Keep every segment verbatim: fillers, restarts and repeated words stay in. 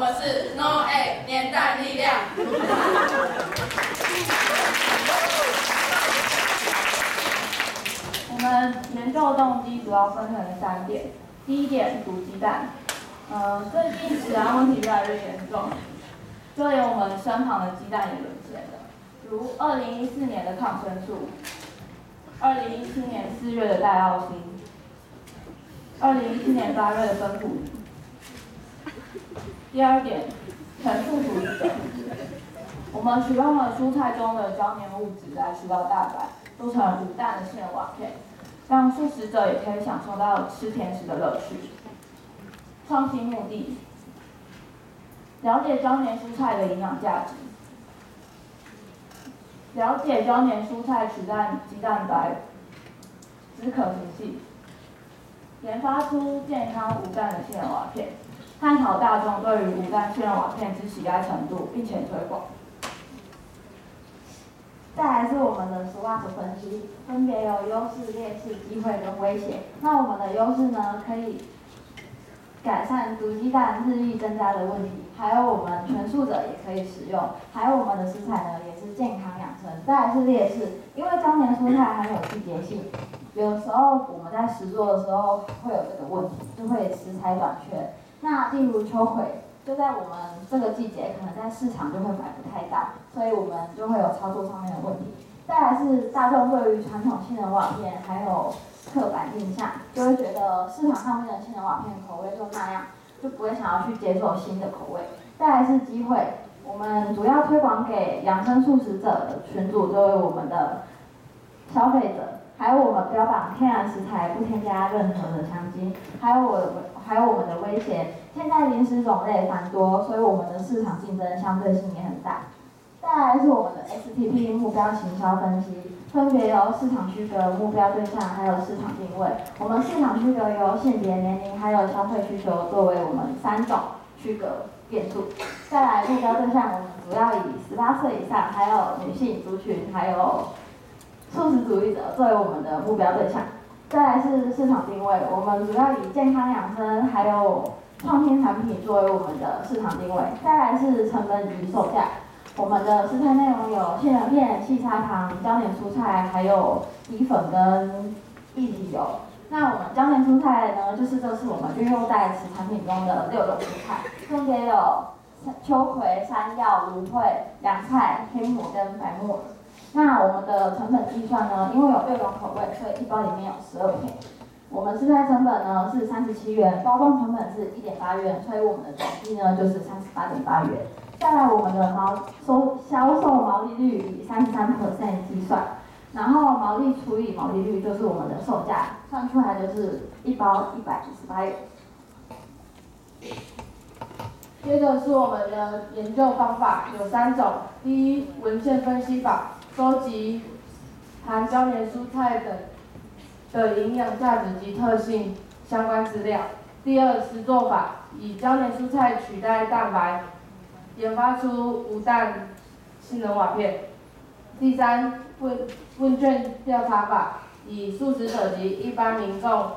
们是 No A 年代力量。 我们研究动机主要分成三点。第一点，毒鸡蛋。呃，最近食安问题越来越严重，就连我们身旁的鸡蛋也沦陷了。如二零一四年的抗生素，二零一七年四月的戴奥辛，二零一七年八月的芬普林。第二点，全素主义者。我们使用了蔬菜中的胶粘物质来取代蛋白，做成无氮的杏仁瓦片，让素食者也可以享受到吃甜食的乐趣。创新目的：了解胶粘蔬菜的营养价值，了解胶粘蔬菜取代鸡蛋白之可行性，研发出健康无氮的杏仁瓦片，探讨大众对于无氮杏仁瓦片之喜爱程度，并且推广。再来是我们的 SWOT 分析，分别有优势、劣势、机会跟威胁。那我们的优势呢，可以改善毒鸡蛋日益增加的问题，还有我们全素者也可以使用，还有我们的食材呢也是健康养生。再来是劣势，因为胶粘蔬菜很有季节性，有时候我们在实作的时候会有这个问题，就会食材短缺。那例如秋葵，就在我们这个季节，可能在市场就会买不太到，所以我们就会有操作上面的问题。再来是大众对于传统杏仁瓦片还有刻板印象，就会觉得市场上面的杏仁瓦片口味就那样，就不会想要去接受新的口味。再来是机会，我们主要推广给养生素食者的群组，作为我们的消费者，还有我们标榜天然食材不添加任何的香精，还有我还有我们的威胁。现在零食种类繁多，所以我们的市场竞争相对性也很大。再来是我们的 S T P 目标行销分析，分别由市场区隔、目标对象还有市场定位。我们市场区隔由性别、年龄还有消费需求作为我们三种区隔变数。再来目标对象，我们主要以十八岁以上，还有女性族群，还有素食主义者作为我们的目标对象。再来是市场定位，我们主要以健康养生还有创新产品作为我们的市场定位。再来是成本与售价，我们的食材内容有杏仁片、细砂糖、胶粘蔬菜，还有米粉跟液体油。那我们胶粘蔬菜呢，就是这是我们运用在此产品中的六种蔬菜，分别有秋葵、山药、芦荟、洋菜、黑木耳跟白木耳。那我们的成本计算呢，因为有六种口味，所以一包里面有十二片。我们食材成本呢是三十七元，包装成本是一点八元，所以我们的总计呢就是三十八点八元。再来我们的毛收销售毛利率以三十三 percent 计算，然后毛利除以毛利率就是我们的售价，算出来就是一包一百一十八元。 接着是我们的研究方法，有三种。第一，文献分析法，收集含胶粘蔬菜等的营养价值及特性相关资料。第二，实作法，以胶粘蔬菜取代蛋白，研发出无氮杏仁瓦片。第三，问问卷调查法，以素食者及一般民众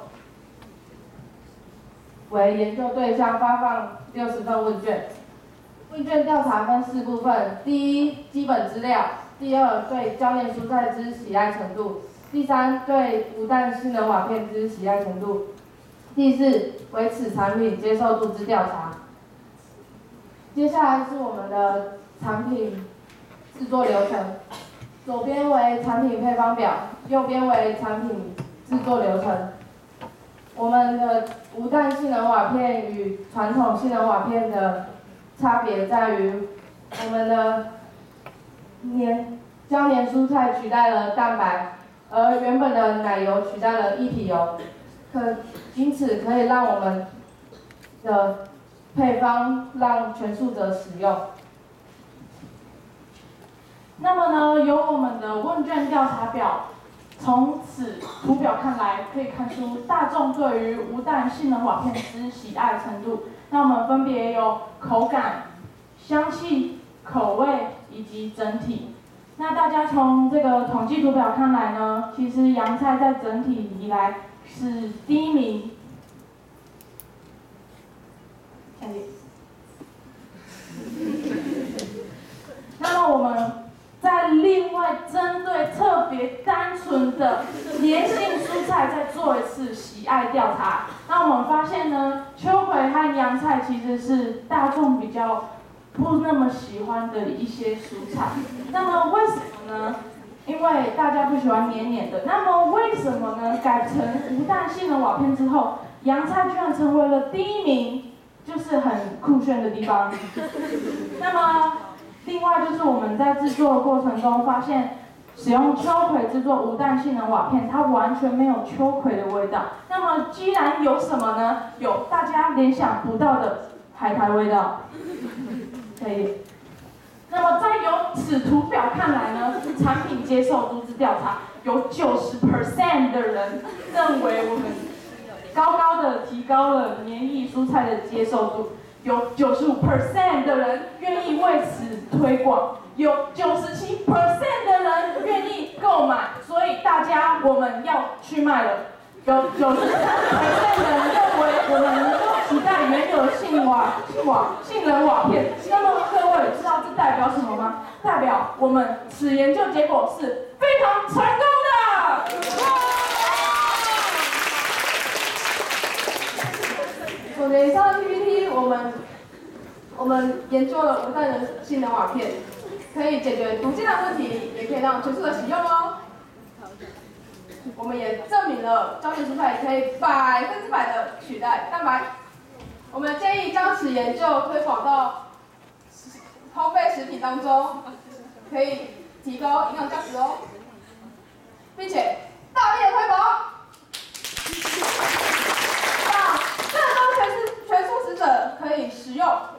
为研究对象，发放六十份问卷。问卷调查分四部分：第一，基本资料；第二，对胶粘蔬菜之喜爱程度；第三，对无氮杏仁瓦片之喜爱程度；第四，为此产品接受度之调查。接下来是我们的产品制作流程，左边为产品配方表，右边为产品制作流程。我们的无氮杏仁瓦片与传统杏仁瓦片的差别在于，我们的粘胶粘蔬菜取代了蛋白，而原本的奶油取代了液体油，可因此可以让我们的配方让全素者使用。 那么呢，由我们的问卷调查表，从此图表看来，可以看出大众对于无氮杏仁瓦片之喜爱程度。那我们分别有口感、香气、口味以及整体。那大家从这个统计图表看来呢，其实洋菜在整体以来是第一名。下一页。 调查，那我们发现呢，秋葵和洋菜其实是大众比较不那么喜欢的一些蔬菜。那么为什么呢？因为大家不喜欢黏黏的。那么为什么呢？改成无氮性能瓦片之后，洋菜居然成为了第一名，就是很酷炫的地方。那么另外就是我们在制作的过程中发现，使用秋葵制作无氮性能瓦片，它完全没有秋葵的味道。那么居然有什么呢？有大家联想不到的海苔味道。可以。那么在由此图表看来呢，产品接受度之调查，有九十 percent 的人认为我们高高的提高了黏液蔬菜的接受度，有九十五 percent 的人愿意为此推广，有九十七 percent 的人愿意购买，所以大家我们要去卖了。有九十三 percent 的人认为我们能够取代原有的杏瓦、杏瓦、杏仁瓦片。那么各位知道这代表什么吗？代表我们此研究结果是非常成功的。 总结以上的 P P T， 我们我们研究了无氮的性能瓦片，可以解决毒鸡蛋问题，也可以让全素的使用哦。我们也证明了胶原蔬菜可以百分之百的取代蛋白。我们建议将此研究推广到烘焙食品当中，可以提高营养价值哦，并且大力的推广，让更多全素全素食者可以食用